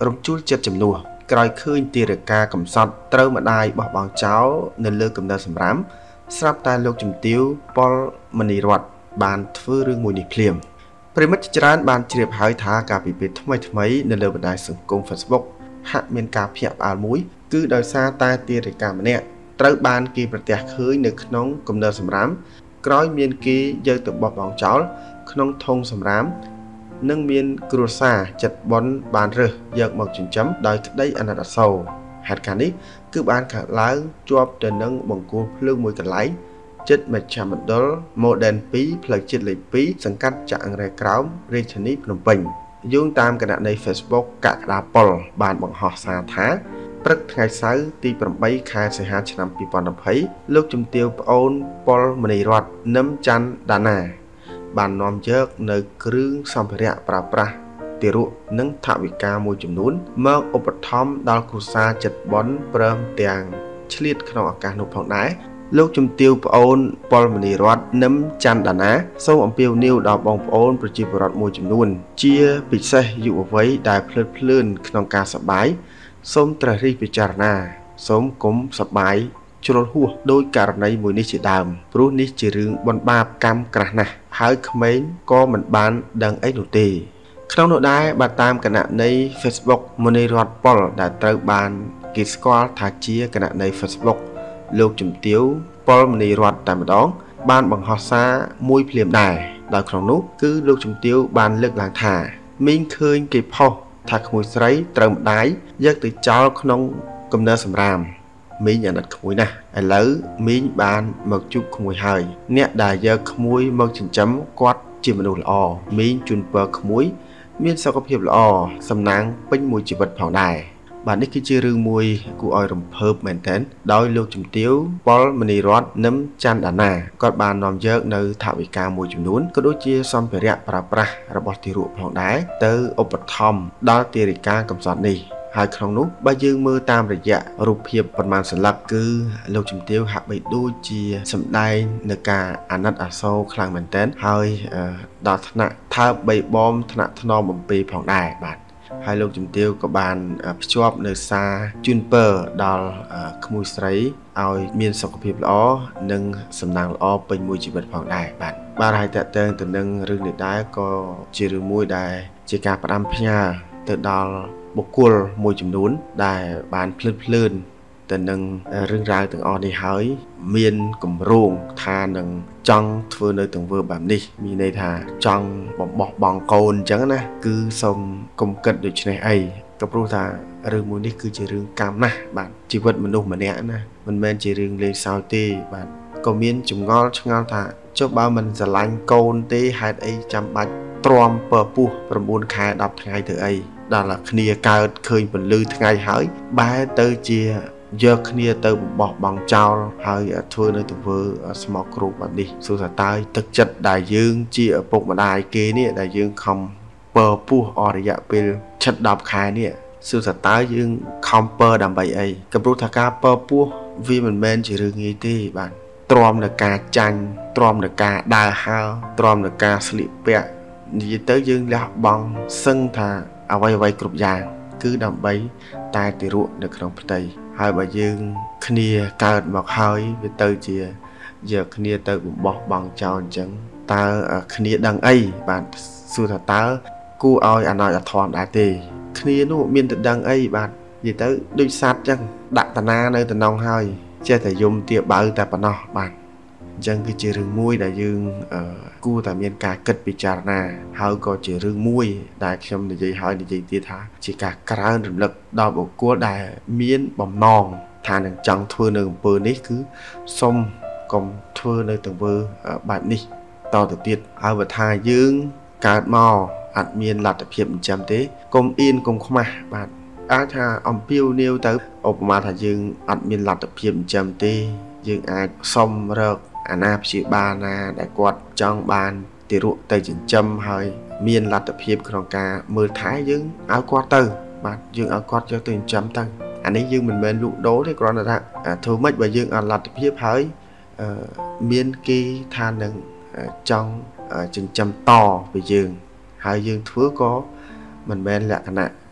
រំជួលចិត្តចំនួនក្រោយឃើញទារការកំសត់ត្រូវម្ដាយបោះបង់ចោលនៅលើកំណើតសម្រាមស្រាប់តែលោកជំទាវប៉ុលមនីរតន៍បានធ្វើរឿងមួយនេះភ្លាមប្រិមិត្តច្រើនបានជ្រាបហើយថាការពិភាក្សាថ្មីនៅលើបណ្ដាញសង្គម Facebook ហាក់មានការភ្ញាក់ផ្អើលមួយគឺដោយសារតែទារការម្នាក់ត្រូវបានគេប្រទះឃើញនៅក្នុងកំណើតសម្រាមក្រោយមានគេយកទៅបោះបង់ចោលក្នុងធុងសម្រាមនិងមានគ្រួសារចិត្តបនបានរើសយកមកចិញ្ចឹមដោយក្តីអាណិតអាសូរហេតុការណ៍នេះគឺបានកើតឡើងជាប់ទៅនឹងបង្គោលភ្លើងមួយកន្លែងចិត្តមជ្ឈមណ្ឌល Modern 2 ផ្លូវជាតិលេខ 2 សង្កាត់ចាក់អង្រែក្រោមរាជធានីភ្នំពេញយោងតាមគណនី Facebook កក្កដាប៉ុលបានបង្ហោះសារថាព្រឹកថ្ងៃសៅរ៍ទី8ខែសីហាឆ្នាំ2020លោកជំទាវប្អូនប៉ុលមនីរតន៍នឹមច័ន្ទដាណាបាននាំយកនៅគ្រឿងសម្ភារៈប្រើប្រាស់ទារកនិងថវិកាមួយចំនួនមកឧបត្ថម្ភដល់គ្រួសារចិត្តបនព្រមទាំងឆ្លៀតក្នុងឱកាសនោះផងដែរលោកជំទាវប្អូនប៉ុលមនីរតន៍នឹមច័ន្ទដាណាសូមអំពាវនាវដល់បងប្អូនប្រជាពលរដ្ឋមួយចំនួនជាពិសេសយុវវ័យដែលភ្លើតភ្លើនក្នុងការសប្បាយសូមត្រិះរិះពិចារណាសូមកុំសប្បាយជ្រុលហួសដោយករណីមួយនេះជាដើមព្រោះនេះជារឿងបនបាបកម្មក្រាស់ណាស់ហើយក្មេងក៏មិនបានដឹងអីនោះទេក្នុងនោះដែរបើតាមគណនី Facebook មនីរតន៍ប៉ុលដែលត្រូវបានគេស្គាល់ថាជាគណនី Facebook លោកជំទាវប៉ុលមនីរតន៍តែម្ដងបានបង្ហោះសារមួយភ្លាមដែរដោយក្នុងនោះគឺលោកជំទាវបានលើកឡើងថាមីងឃើញគេផុសថាក្មួយស្រីត្រូវម្ដាយយកទៅចោលក្នុងកំណើតសម្រាមមីងអាណិតក្មួយណាស់ឥឡូវមីងបានមកជួបក្មួយហើយអ្នកដែលយកក្មួយមកចិញ្ចឹមគាត់ជាមនុស្សល្អមីងជូនពរក្មួយមានសុខភាពល្អសំណាងពេញមួយជីវិតផងដែរបាទនេះគឺជារឿងមួយគួរឲ្យរំភើបមែនទែនដោយលោកជំទាវប៉ុលមនីរតន៍នឹមច័ន្ទដាណាគាត់បាននាំយកនៅថវិកាមួយចំនួនក៏ដូចជាសម្ភារៈប្រើប្រាស់របស់ទារកផងដែរទៅឧបត្ថម្ភដល់ទារិកាកំសត់នេះហើយក្នុងនោះបើយើងមើលតាមរយៈរូបភាពប៉ុន្មានសន្លឹកគឺលោកជំទាវហាក់បីដូចជាសម្ដែងនៅការអាណិតអាសូរខ្លាំងមែនទែនហើយដល់ថ្នាក់ថើបបីបំថ្នាក់ថ្នមបំពេផងដែរបាទហើយលោកជំទាវក៏បានភ្ជាប់នៅសារជូនពរដល់ក្មួយស្រីឲ្យមានសុខភាពល្អនិងសំណាងល្អពេញមួយជីវិតផងដែរបាទហើយតើតើទៅនឹងរឿងនេះដែរក៏ជារឿងមួយដែលជាការផ្ដាំផ្ញើទៅដល់បុគ្គលមួយចំនួនដែលបានភ្លឺភ្លើនទៅនឹងរឿងរ៉ាវទាំងអស់នេះហើយមានគម្រោងថានឹងចង់ធ្វើនៅទង្វើបែបនេះមានន័យថាចង់បំបោះបង់កូនអញ្ចឹងណាគឺសូមកុំគិតដូច្នេះអីក៏ព្រោះថារឿងមួយនេះគឺជារឿងកម្មណាស់បាទជីវិតមនុស្សម្នាក់ណាមិនមែនជារឿងលេងសើចទេបាទក៏មានចម្ងល់ឆ្ងល់ថាចុះបើមិនស្រឡាញ់កូនទេហេតុអីចាំបាច់ទ្រាំពើពោះ9ខែ10ថ្ងៃទៅអីដល់គ្នាកើតឃើញពន្លឺថ្ងៃហើយបែរទៅជាយកគ្នាទៅបំបោះបង់ចោលហើយធ្វើនៅទង្វើស្មោកគ្រោកបែបនេះសួរថាតើទឹកចិត្តដែលយើងជាឪពុកម្ដាយគេនេះដែលយើងខំពើពោះអស់រយៈពេលជិត10ខែនេះសួរថាតើយើងខំពើដើម្បីអីក៏ព្រោះថាការពើពោះវាមិនមែនជារឿងងាយទេបាទទ្រាំនឹងការចាញ់ទ្រាំនឹងការដើរហើរទ្រាំនឹងការស្លៀកពាក់និយាយទៅយើងលះបង់សឹងថាអ្វីគ្រប់យ៉ាងគឺដើម្បីតែទារកនៅក្នុងផ្ទៃហើយបើយើងគ្នាកើតមកហើយវាទៅជាយកគ្នាទៅបំបោះបង់ចោលអញ្ចឹងតើគ្នាដឹងអីបាទសួរថាតើគួរឲ្យអាណោចអាធមដែរទេគ្នានោះមានតែដឹងអីបាទនិយាយទៅដូចសត្វអញ្ចឹងដាក់តាណានៅតំណងហើយចេះតែយំទាបៅតែប៉ុណ្ណោះបាទអញ្ចឹងគឺជារឿងមួយដែលយើងគួរតែមានការគិតពិចារណាហើយក៏ជារឿងមួយដែលខ្ញុំនិយាយហើយនិយាយទៀតថាជាការក្រើនរំលឹកដល់បុគ្គលដែលមានបំណងថានឹងចង់ធ្វើនៅអំពើនេះគឺសុំកុំធ្វើនៅទង្វើបែបនេះតទៅទៀតហើយបើថាយើងកើតមកអត់មានលទ្ធភាពអញ្ចឹងទេកុំអៀនកុំខ្មាស់បាទអាចថាអំពាវនាវទៅឧបមាថាយើងអត់មានលទ្ធភាពអញ្ចឹងទេយើងអាចសុំរកអាណាព្យាបាលណាដែលគាត់ចង់បានទារកទៅចិញ្ចឹមហើយមានលទ្ធភាពក្នុងការមើលថែយើងឲ្យគាត់ទៅបាទយើងឲ្យគាត់យកទៅចិញ្ចឹមទៅអានេះយើងមិនមែនលក់ដូរទេគ្រាន់តែថាធ្វើម៉េចបើយើងអត់លទ្ធភាពហើយមានគេថានឹងចង់ចិញ្ចឹមតពីយើងហើយយើងធ្វើក៏មិនមែនលក្ខណៈ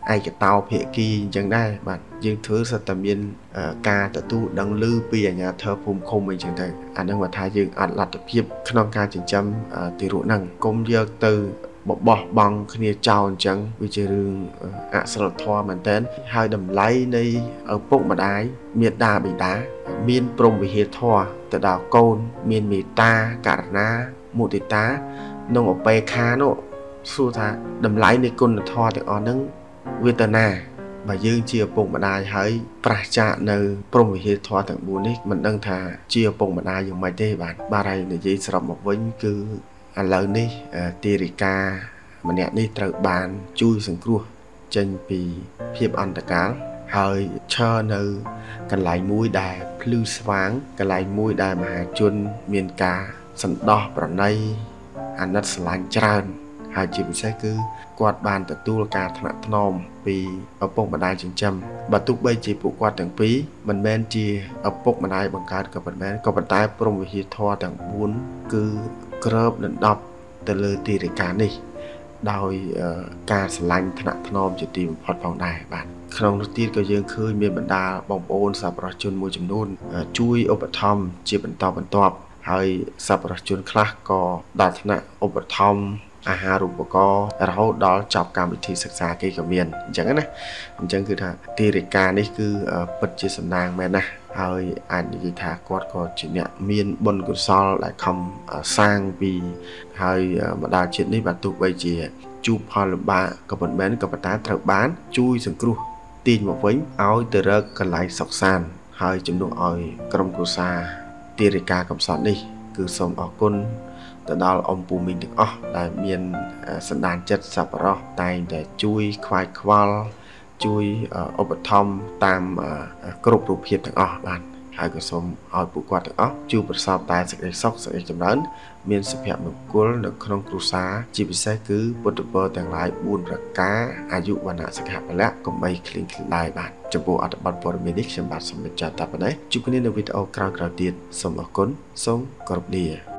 ai cái tàu phía kỳ chẳng đây bạn dương thứ sẽ tầm biên ca tự tu đang lưu bây giờ nhà thơ phùm không mình chẳng thấy anh đang mà thay dương anh là tập hiệp không ca chỉnh châm từ ruộng năng công giờ từ bỏ bằng khi chào chẳng vì chơi rừng sờ thoa mình tên hai đầm lấy đây ở bụng mà đái miệt đà bị đá miên prom bị hiệt thoa từ đào côn miên mì ta cả ná một tỷ tá nông ở bè khá nọ xu thà đầm lấy này côn là thoa thì ở nâng việt na bà dương chia bụng mà đái hỡi pra cha nơi prom bị hiệt thoa thằng buồn ấy mình đang thà chia bụng mà đái dùng máy tê bạn ba đây để dây sập một với cứ anh lớn đi Tirika mà nè đi trời bàn chui sừng cua trên vì phim ăn đặc cá hơi cho nơi cần lại mũi đài blue sáng cần lại mũi đài mà chun miền ca sẵn đỏ vào đây anh đất lạnh tràn hai chị sẽ cứ quạt bàn từ tu cả thằng nôm vì ở bông bàn đài chỉnh châm bà túc bây chỉ phụ quạt từng phí mình men chia ở bông bàn đài bằng cáกับmình có bàn tay prom vì hiệt thoa từng buôn cứ cướp định đọc từ lời tì để cá đi đòi ca sờ lạnh thằng nôm chỉ tìm phật phòng đài bạn không đầu tiên cái dương khơi miền bản đà bồng ôn sập ra chôn môi chấm nôn chui ốp thom chỉ bản tọpហើយសប្បុរសជនខ្លះក៏ដល់ថ្នាក់ឧបត្ថម្ភអាហារូបករណ៍រហូតដល់ចប់កម្មវិធីសិក្សាគេក៏មានអញ្ចឹងណាអញ្ចឹងគឺថាទីរាជការនេះគឺពិតជាសំណាងមែនណាហើយអាចនិយាយថាគាត់ក៏ជាអ្នកមានបុណ្យកុសលដែលខំសាងពីហើយម្ដាយជាតិនេះបាទទោះបីជាជួបផលលំបាកក៏មិនមែនក៏ប៉ុន្តែត្រូវបានជួយសង្គ្រោះទាញមកវិញឲ្យទៅរកកន្លែងសុខសាន្តហើយជំនួសឲ្យក្រុមគ្រួសារទីរាជការកំសត់នេះគឺសូមអរគុណទៅដល់អង្គពូមីងទាំងអស់ដែលមានសន្តានចិត្តសប្បុរសតែងតែជួយខ្វាយខ្វល់ជួយឧបត្ថម្ភតាមគ្រប់រូបភាពទាំងអស់បាទហើយក៏សូមឲ្យពួកគាត់ទាំងអស់ជួបប្រសពតែសេចក្តីសុខសេចក្តីចម្រើនមានសុភមង្គលនៅក្នុងគ្រួសារជាពិសេសគឺពុទ្ធពរទាំងឡាយ4ប្រការអាយុវណ្ណៈសុខៈពលៈកុំបីឃ្លៀងឃ្លាយបាទចំពោះអត្ថបទព័ត៌មាននេះខ្ញុំបាទសូមបញ្ចប់តែប៉ុណ្ណេះជួបគ្នានៅវីដេអូក្រោយៗទៀតសូមអរគុណសូមគោរពលា